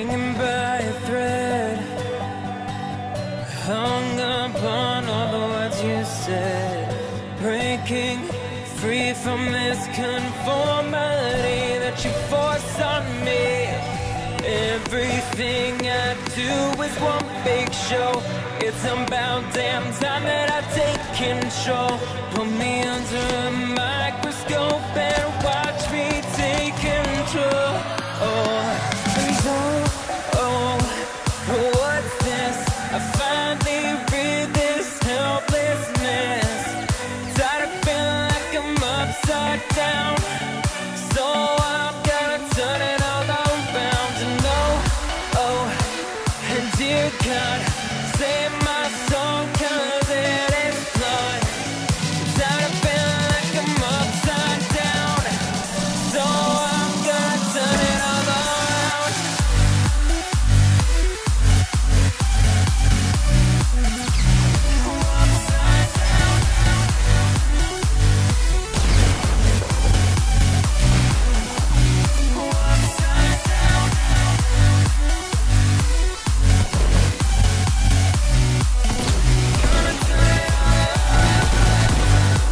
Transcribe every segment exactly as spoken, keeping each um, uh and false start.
hanging by a thread, hung upon all the words you said, breaking free from this conformity that you force on me. Everything I do is one big show. It's about damn time that I take control. Put me under a microscope and watch me take control. Oh, and oh, oh, what's this? I finally read this helplessness. Tired of feeling like I'm upside down, so I'm gonna turn it all around. And oh, oh, and dear God, save my soul, 'cause it is flawed. Tired of feeling like I'm upside down, so I'm gonna turn it all around. Upside down. Upside down. Gonna turn it all around.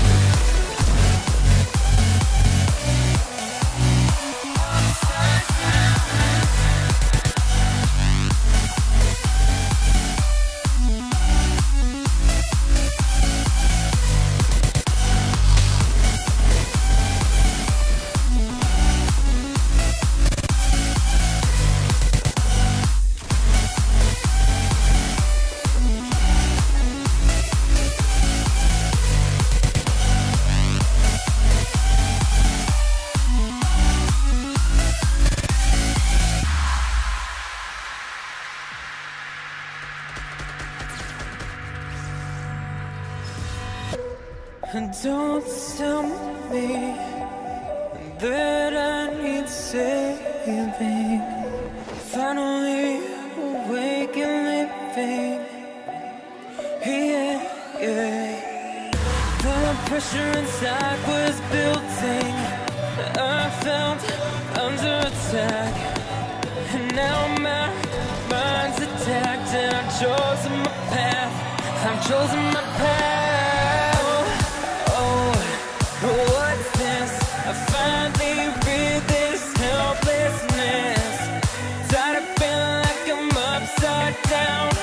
Upside down. And don't tell me that I need saving. Finally awake and living. Yeah, yeah. The pressure inside was building. I felt under attack, and now my mind's attacked. And I've chosen my path. I've chosen my path. Oh, what's this? I finally read this helplessness. Tired of feeling like I'm upside down,